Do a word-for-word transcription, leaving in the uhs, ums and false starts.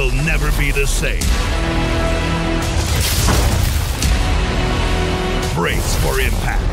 will never be the same. Brace for impact.